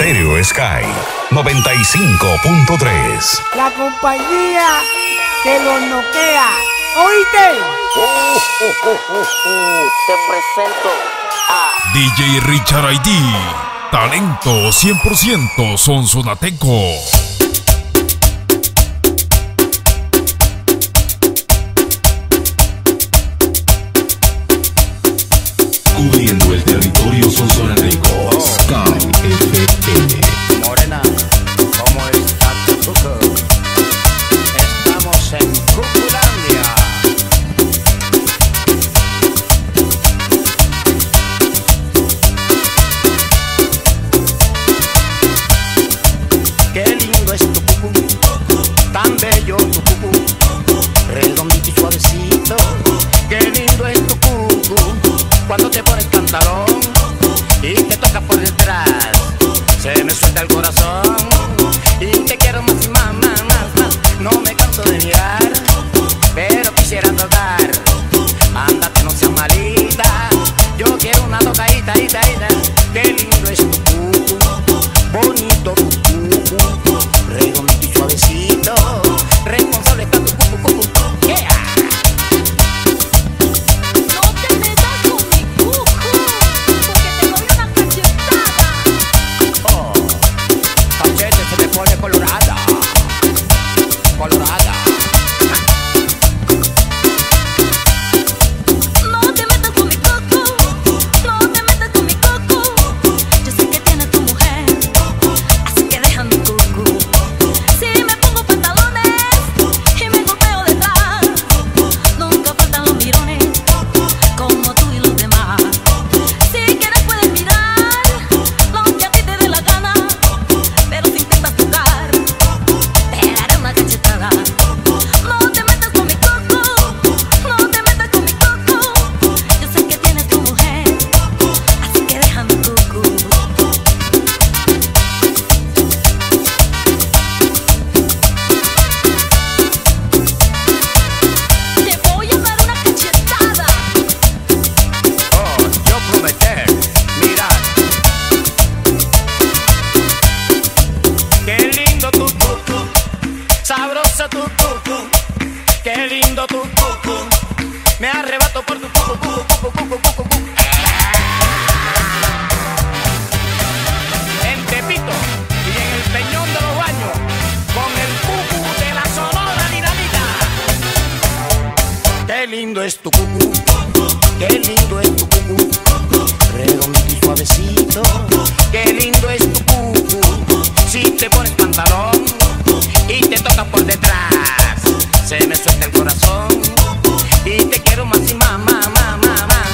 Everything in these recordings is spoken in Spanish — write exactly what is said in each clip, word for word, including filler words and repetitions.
Stereo Sky noventa y cinco punto tres. La compañía que los noquea. ¿Oíste? Oh, oh, oh, oh, oh. Te presento a D J Richard I D. Talento cien por ciento sonsonateco. Cubriendo el territorio sonsonateco. Sky F M. Morena, ¿cómo está tu cuco? Estamos en Cuculandia. Qué lindo es tu cucu, tan bello tu cucu, redondito y suavecito. Qué lindo es tu cucu, cuando te pones pantalón y te toca por detrás, se me suelta el corazón y te quiero más y más, más, más, más. No me canso de mirar, pero quisiera tocar. Ándate, no seas malita, yo quiero una tocadita, ita, ita. Qué lindo es tu cucu, bonito tu cucu, redondito y suavecito. Responsable está tu cucu, cucu, yeah. Colorada, colorada. No te metas con mi coco, no te metas con mi coco. Yo sé que tienes tu mujer, así que deja mi coco. Si me pongo pantalones y me golpeo detrás, nunca faltan los mirones, como tú y los demás. Si quieres puedes mirar lo que a ti te dé la gana, pero si intentas tocar te daré una cachetada. No te metas con mi coco, no te metas con mi coco. Yo sé que tienes tu mujer, así que deja mi coco. Te voy a dar una cachetada. Oh, yo prometer, mirar. Qué lindo tu cucu, sabroso tu cucu. Qué lindo tu cucu, me arrebato por tu cucu, cucu, cucu, cucu, cucu, cucu. En Tepito y en el Peñón de los Baños, con el cucu de la Sonora Dinamita. Qué lindo es tu cucu, qué lindo es tu cucu, redondito y suavecito. Qué lindo es tu cucu, si te pones pantalón y te toca por detrás, se me suelta el corazón y te quiero más y más, más, más, más, más.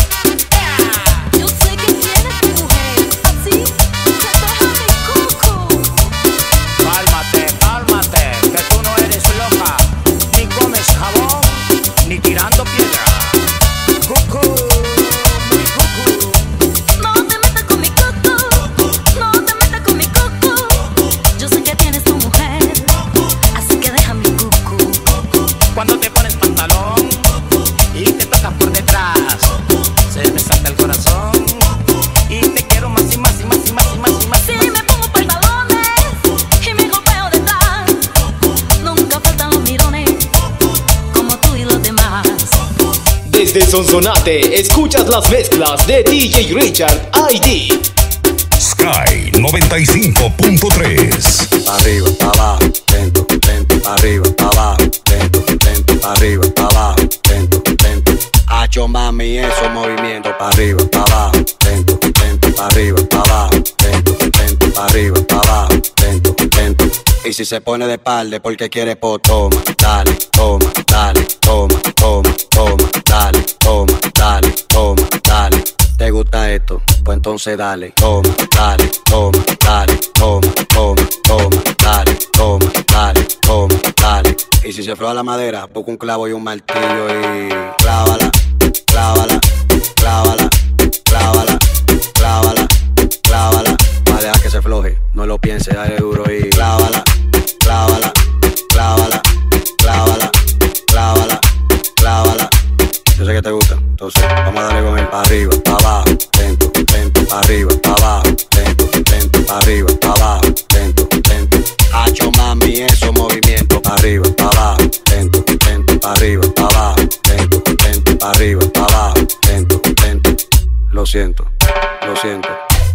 Yeah. Yo sé que tienes tu mujer, así que deja mi coco. Cálmate, cálmate, que tú no eres loca, ni comes jabón, ni tirando piedra. Cucu, muy cucu. No te metas con mi coco, no te metas con mi coco. Yo sé que tienes tu mujer, así que deja mi coco. Cuando te pones pantalón y te tocas por detrás, se me salta el corazón y te quiero más y más y más y más y más y más. Si me pongo pantalones y me golpeo detrás, nunca faltan los mirones, como tú y los demás. Desde Sonsonate, escuchas las mezclas de D J Richard I D. Sky noventa y cinco punto tres. Arriba, abajo, lento, lento, arriba, abajo, lento, lento, arriba, abajo, lento, lento. Hacho mami, esos movimientos, pa' arriba, abajo, lento, lento, arriba, abajo, lento, lento, arriba, abajo, lento, lento. Y si se pone de espalda porque quiere, po, toma, dale, toma, dale, toma, toma, toma, dale, toma, dale, toma, dale. ¿Te gusta esto? Pues entonces dale, toma, dale, toma, dale, toma, toma, toma, dale, toma, dale, toma, dale. Y si se floja la madera, busca un clavo y un martillo y clávala, clávala, clávala, clávala, clávala, clávala. Va a dejar que se floje, no lo pienses, dale duro y clávala, clávala, clávala, clávala, clávala, clávala. Yo sé que te gusta, entonces vamos a darle con él pa' arriba, pa' abajo, lento, lento, pa' arriba, pa' abajo, lento, lento, pa' arriba, abajo, lento, lento. Hacho mami, eso movimiento, arriba, abajo, lento, lento, arriba, abajo, lento, lento, arriba, abajo, lento, lento. Lo siento, lo siento.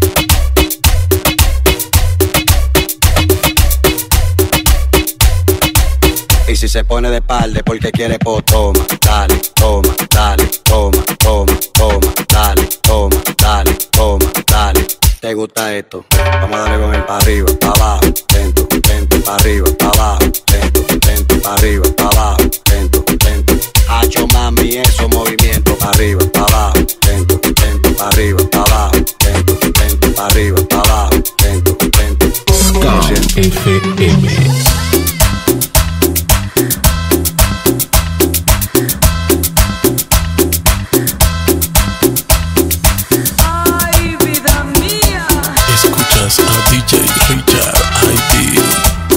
Y si se pone de espalda porque quiere, pues toma, dale, toma, dale, toma, toma, toma, dale, toma, dale, toma, dale. ¿Te gusta esto? Vamos a darle con el pa' arriba, pa' abajo, lento, lento, pa' arriba, pa' abajo, lento, lento, pa' arriba, pa' abajo, lento, lento. Hacho mami, eso movimiento, pa' arriba, pa' abajo, lento, lento, pa' arriba, pa' abajo, lento, lento, pa' arriba, pa' abajo, lento, lento. F M. A D J Richard I D.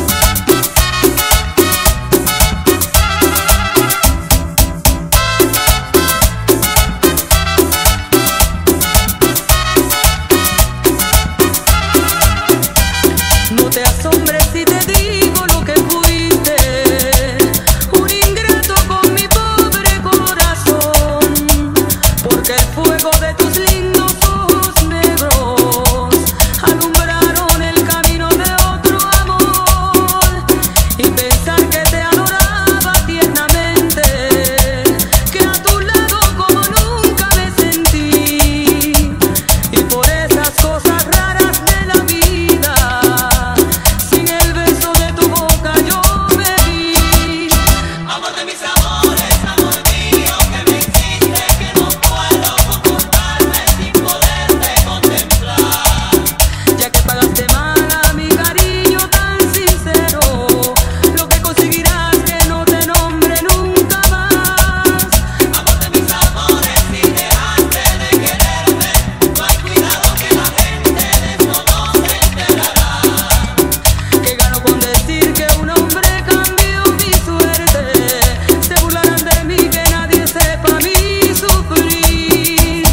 No te asombres si te digo lo que fuiste, un ingrato con mi pobre corazón, porque el fuego de tus lindos ojos negros alumbraron el camino de otro amor, y pensar que te adoraba tiernamente, que a tu lado como nunca me sentí, y por esas cosas raras de la vida, sin el beso de tu boca yo me vi. Amor de mis amores, amor mío, que me hiciste, que no puedo comportarme sin poderte contemplar. Ya que pagaste mal a mi cariño tan sincero, lo que conseguirás que no te nombre nunca más. Amor de mis amores, si dejaste de quererme, no hay cuidado que la gente de eso no se enterará. Que gano con decir que un hombre cambió mi suerte, se burlarán de mí, que nadie sepa mi sufrir.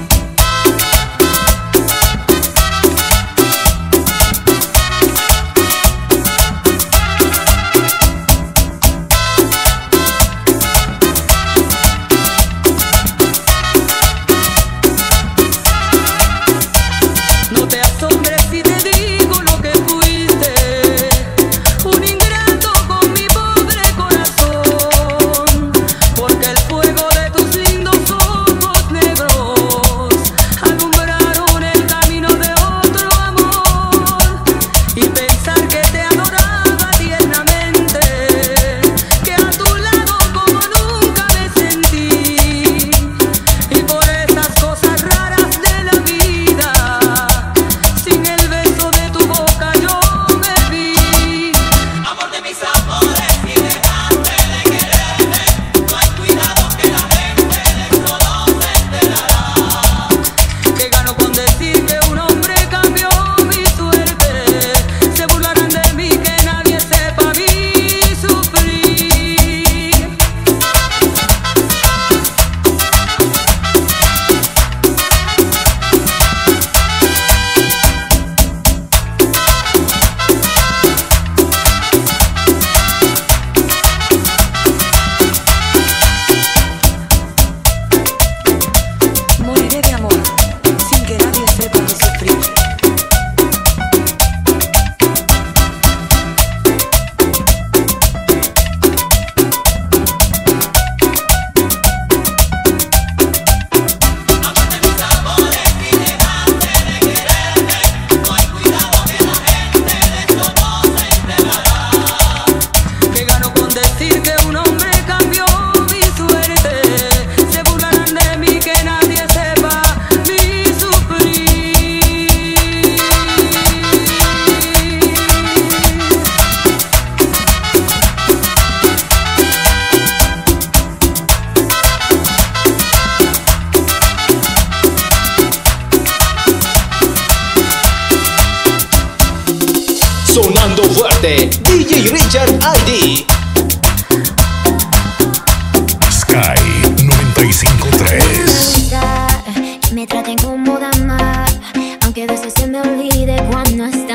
No te asombres si te digo lo que fuiste, un ingrato con mi pobre corazón, porque el fuego de tus lindos ojos negros alumbraron el camino de otro amor, y pensar que te adoraba tiernamente, que a tu lado como nunca me sentí, y por esas cosas raras de la vida, sin el beso de tu boca yo me vi. Amor de mis amores, si dejaste de quererme, no hay cuidado que la gente de eso no se enterará. Que gano con decir que un hombre cambió mi suerte, se burlarán de mí, que nadie sepa mi sufrir. Moriré de amor, sin que nadie sepa mi sufrir. Que gano con decir que un hombre cambió mi suerte, se burlarán de mí, que nadie sepa mi sufrir. Sonando fuerte, D J Richard I D. Sky noventa y cinco punto tres. Que me traten como dama, aunque a veces se me olvide cuando está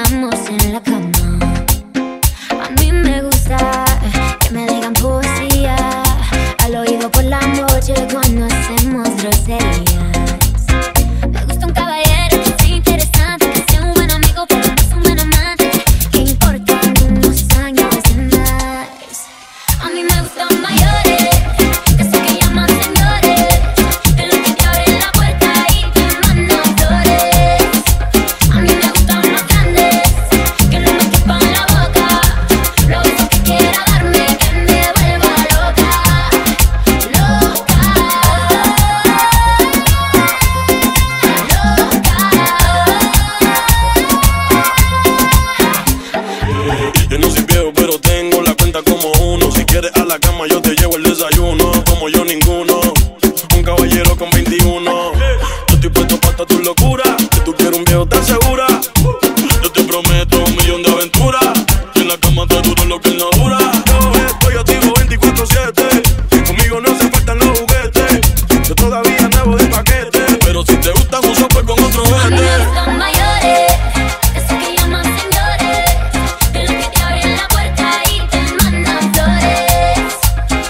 la cama yo te llevo el desayuno. Como yo ninguno, un caballero con veintiuno. Yo estoy puesto para tu locura. Si tú quieres un viejo tan segura, yo te prometo un millón de aventuras. Y en la cama te duro lo que él no dura. Yo estoy activo veinticuatro siete. Conmigo no se faltan los juguetes. Yo todavía andaba de paquete, pero si te gustan uso pues con otro vete. Son mayores, esos que llaman señores, de los que te abren la puerta y te mandan flores.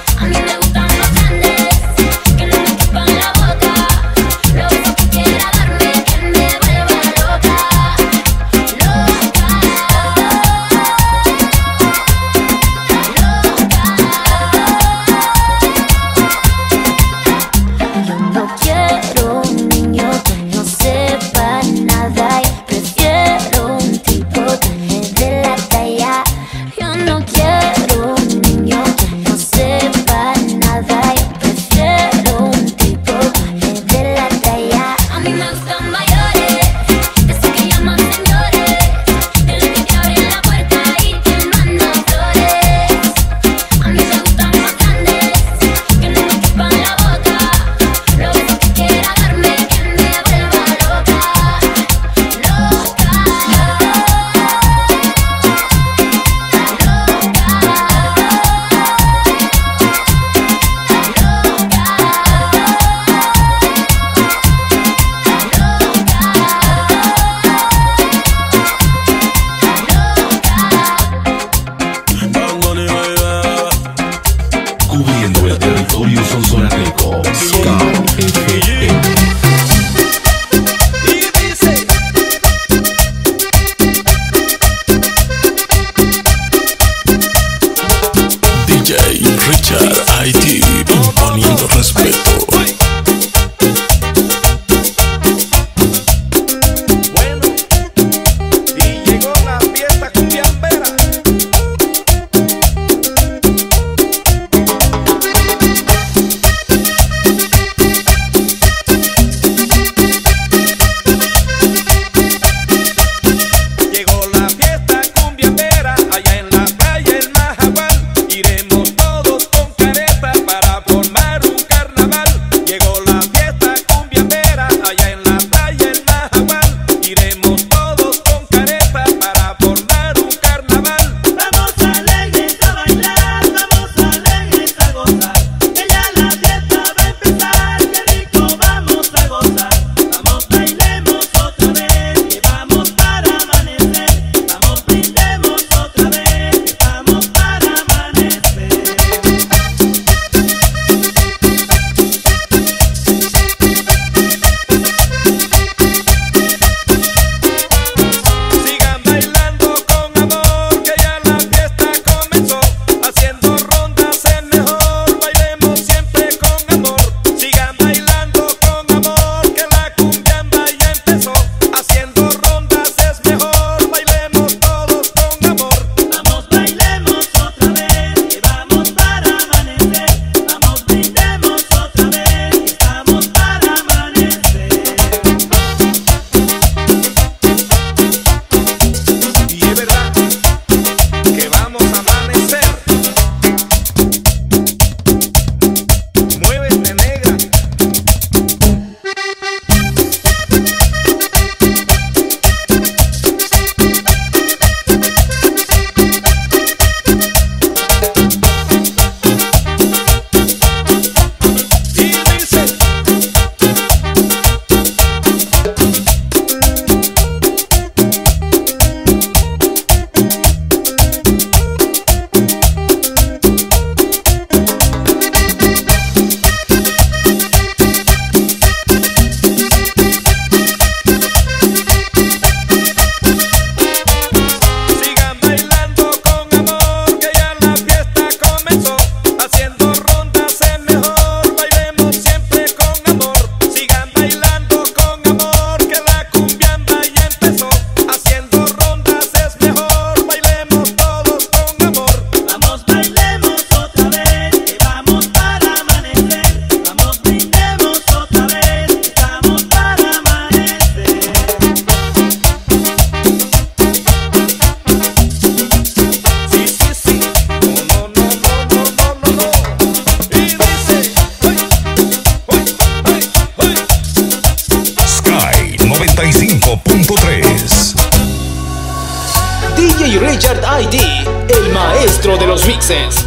D J Richard I D, el maestro de los mixes.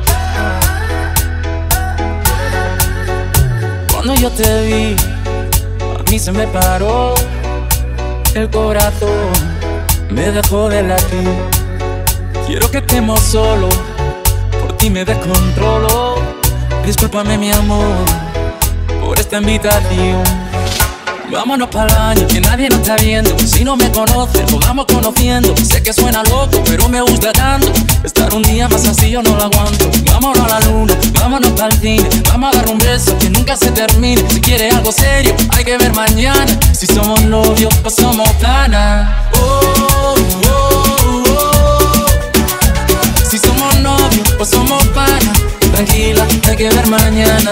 Cuando yo te vi, a mí se me paró el corazón, me dejó de latir. Quiero que estemos solos, por ti me descontrolo. Discúlpame mi amor por esta invitación. Vámonos para el año, que nadie nos está viendo. Si no me conoces, nos vamos conociendo. Sé que suena loco, pero me gusta tanto. Estar un día más así yo no lo aguanto. Vámonos a la luna, vámonos para el cine. Vamos a dar un beso que nunca se termine. Si quieres algo serio, hay que ver mañana. Si somos novios o somos panas. Oh, oh, oh, oh. Si somos novios o somos panas. Tranquila, hay que ver mañana.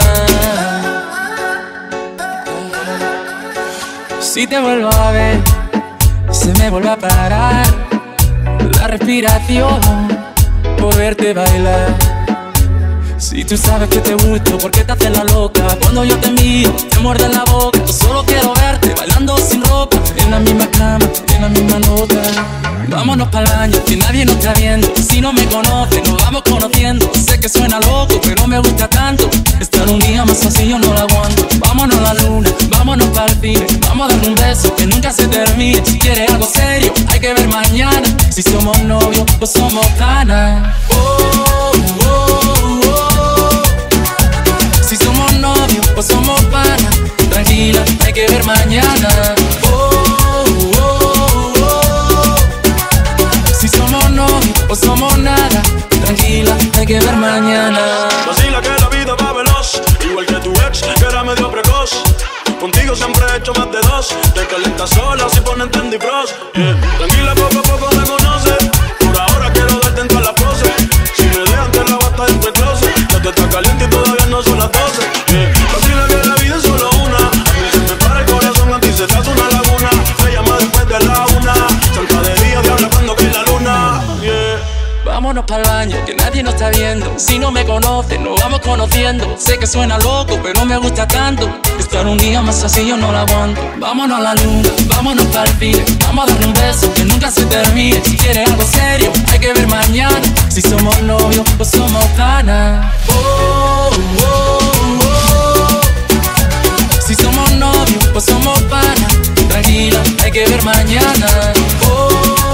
Si te vuelvo a ver, se me vuelve a parar la respiración por verte bailar. Si tú sabes que te gusto, ¿por qué te haces la loca? Cuando yo te miro, te muerde la boca. Yo solo quiero verte bailando sin ropa, en la misma cama, en la misma nota. Vámonos para el baño, que nadie nos está viendo. Si no me conoces, nos vamos conociendo. Sé que suena loco, pero me gusta tanto. Estar un día más así yo no lo aguanto. Vámonos a la luna, vámonos para el cine. Vamos a dar un beso que nunca se termine. Si quieres algo serio, hay que ver mañana. Si somos novios o somos panas. Oh, oh, oh. Si somos novios o somos panas. Tranquila, hay que ver mañana. Oh, oh, oh. Si somos novios o somos nada. Tranquila, hay que ver mañana. Vacila que la vida va veloz, igual que tu ex, que era medio precoz. Contigo siempre he hecho más de dos. Te calientas sola si ponen trendy bros. Yeah. Tranquila, poco a poco me conoces. Por ahora quiero darte en todas las poses. Si me dejan te la basta dentro del closet. Ya te está caliente y todavía no son las doce. Yeah. Vacila que la vida es solo una. A mí se me para el corazón, a ti se te hace una laguna. Se llama después de la una. Santa de día, diabla cuando cae la luna. Yeah. Vámonos para el baño, que nadie nos está viendo. Si no me conoces, nos vamos conociendo. Sé que suena loco, pero me gusta tanto. Estar un día más así yo no lo aguanto. Vámonos a la luna, vámonos para el cine. Vamos a darle un beso que nunca se termine. Si quieres algo serio, hay que ver mañana. Si somos novios o somos panas. Oh, oh, oh. Si somos novios o somos panas. Tranquila, hay que ver mañana. Oh,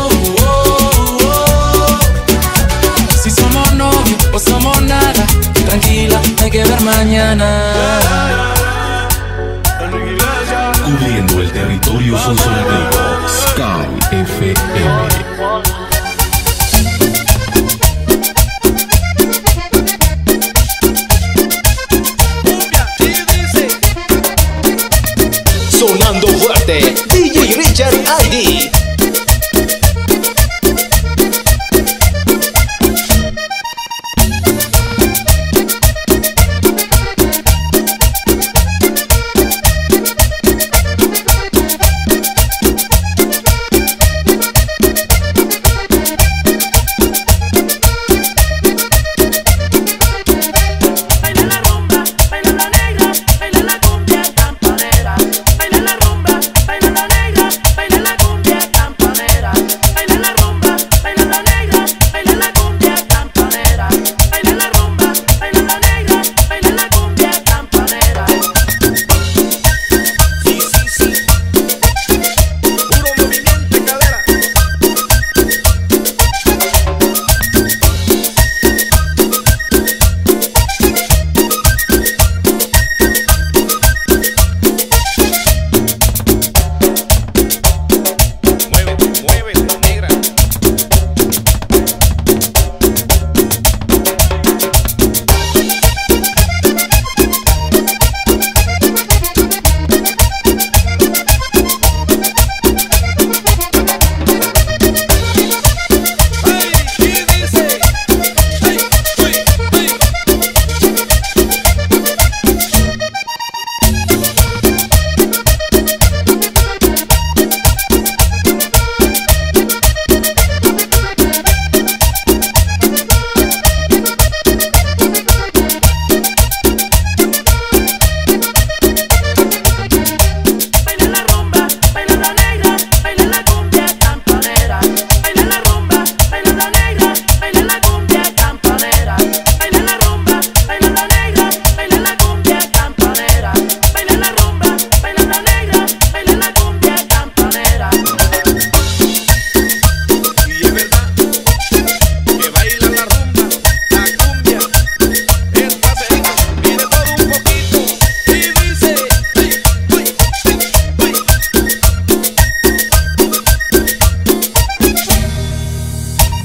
si somos novios o somos nada, tranquila, hay que ver mañana. Cubriendo el territorio sonsonero, Sky F M. Sonando fuerte, D J Richard I D.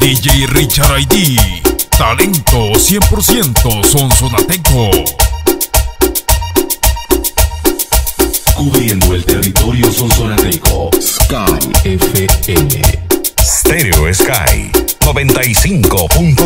D J Richard I D, talento cien por ciento sonsonateco. Cubriendo el territorio sonsonateco. Sky F M. Stereo Sky noventa y cinco punto